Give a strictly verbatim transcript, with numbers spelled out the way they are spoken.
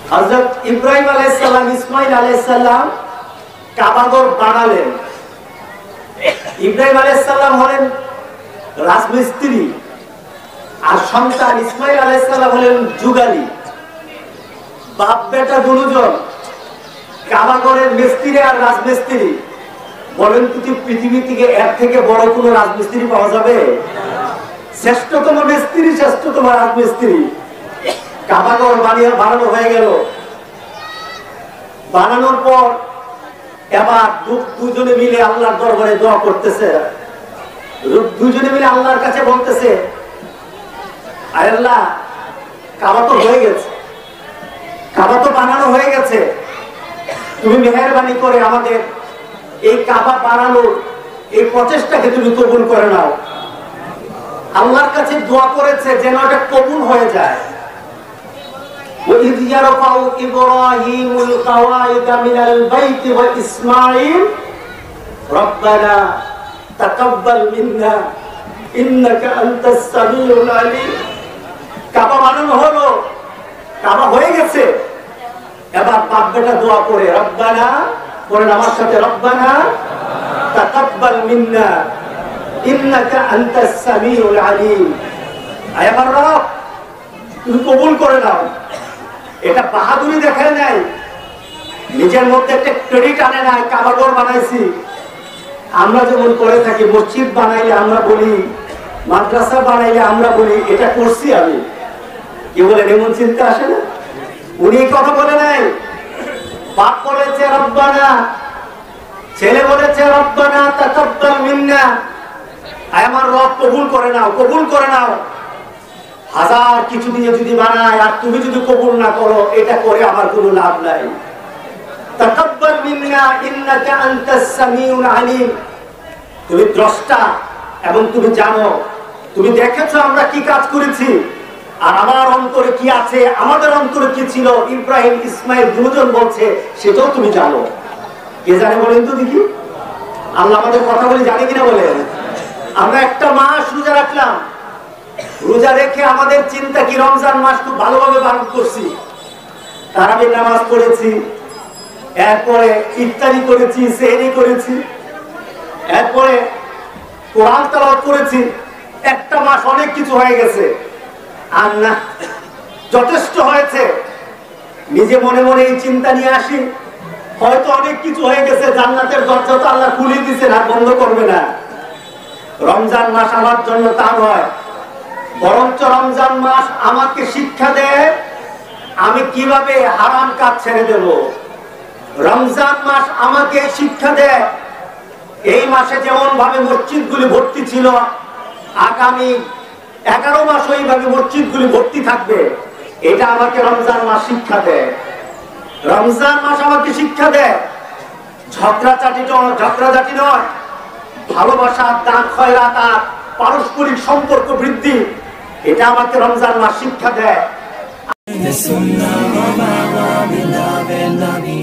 হযরত ইব্রাহিম আলাইহিস সালাম ইসমাঈল আলাইহিস সালাম কাবাঘর বানালেন। ইব্রাহিম আলাইহিস সালাম হলেন রাজমিস্ত্রি আর সন্তান ইসমাঈল আলাইহিস সালাম হলেন যুগালী। বাপ বেটা দুজন কাবাঘরের মিস্ত্রি আর রাজমিস্ত্রি। বলেন তো পৃথিবী থেকে এর থেকে বড় কোনো রাজমিস্ত্রি পাওয়া যাবে? শ্রেষ্ঠতম মিস্ত্রি, শ্রেষ্ঠতম রাজমিস্ত্রি। কাবাঘর বানিয়ে বানানো হয়ে গেল। বানানোর পর এবার দুজনে মিলে আল্লাহর দরবারে দোয়া করতেছে। দুজনে মিলে আল্লাহর কাছে বলতেছে, আয় আল্লাহ, কাবা তো হয়ে গেছে, কাবা তো বানানো হয়ে গেছে, তুমি মেহেরবানি করে আমাদের এই কাবা বানানোর এই প্রচেষ্টাকে তুমি কবুল করে নাও। আল্লাহর কাছে দোয়া করেছে যেন এটা কবুল হয়ে যায়। وَإِذْ يَرْفَعُ إِبْرَاهِيمُ الْقَوَاعِدَ مِنَ الْبَيْتِ وَإِسْمَاعِيلُ رَبَّنَا تَقَبَّلْ مِنَّا إِنَّكَ أَنْتَ السَّمِيعُ الْعَلِيمُ। কাবা বানানো হলো, কাবা হয়ে গেছে। এবার বাপ বেটা দোয়া করে, রব্বানা, পড়েন আমার সাথে, রব্বানা তাকাব্বাল মিন্না ইন্নাকা আনতাস সামিউল আলিম। আয় আমার রব, তুমি কবুল করে নাও। এটা বাহাদুরি দেখায় নাই, নিজের মধ্যে একটা ক্রেডিট আনে নাই। কাবাঘর বানাইছি, আমরা যেমন করে থাকি, মসজিদ বানাইলে আমরা বলি, মাদ্রাসা বানাইলে আমরা বলি এটা করছি আমি। কি বলেন, এমন চিন্তা আসে না? উনি কথা বলে নাই। বাপ বলেছে রব্বানা, ছেলে বলেছে রব্বানা তাকাব্বাল মিন্না, আয় আমার রব কবুল করে নাও, কবুল করে নাও। হাজার কিছু দিয়ে যদি বানায় আর তুমি যদি কবুল না করো, এটা করে আমার কোনো লাভ নাই। তাকাব্বাল মিন্না ইন্নাকা আনতাস সামিউল আলিম। তুমি দ্রষ্টা এবং তুমি জানো, তুমি দেখেছো আমরা কি কাজ করেছি, আর আমার অন্তরে কি আছে, আমাদের অন্তরে কি ছিল, ইব্রাহিম ইসমাইল দুজন বলছে, সেটাও তুমি জানো। কে জানে বলেন তো দেখি? আল্লাহ আমাদের কথা বলি জানে কিনা বলেন? আমরা একটা মাস রোজা রাখলাম, রোজা রেখে আমাদের চিন্তা কি রমজান মাস খুব ভালোভাবে পালন করছি, তারাবির নামাজ পড়েছি, এরপরে ইফতারি করেছি, সেহরি করেছি, এরপরে কোরআন তেলাওয়াত করেছি। একটা মাস অনেক কিছু হয়ে গেছে। আর না, যথেষ্ট হয়েছে। নিজে মনে মনে এই চিন্তা নিয়ে আসি, হয়তো অনেক কিছু হয়ে গেছে, জান্নাতের দরজা তো আল্লাহ খুলে দিয়েছেন, আর বন্ধ করবে না। রমজান মাস আমার জন্য তা নয়, বরঞ্চ রমজান মাস আমাকে শিক্ষা দেয় আমি কিভাবে হারাম কাজ ছেড়ে দেব। রমজান মাস আমাকে শিক্ষা দেয় এই মাসে যেমন ভাবে মসজিদগুলি ভর্তি ছিল, আগামী এগারো মাস ওইভাবে মসজিদগুলি ভর্তি থাকবে। এটা আমাকে রমজান মাস শিক্ষা দেয়। রমজান মাস আমাকে শিক্ষা দেয় ঝগড়াঝাটি ঝগড়াঝাটি নয়, ভালোবাসা, দান খয়রাত আর পারস্পরিক সম্পর্ক বৃদ্ধি। এটা আমাকে রমজান মাস শিক্ষা দেয়।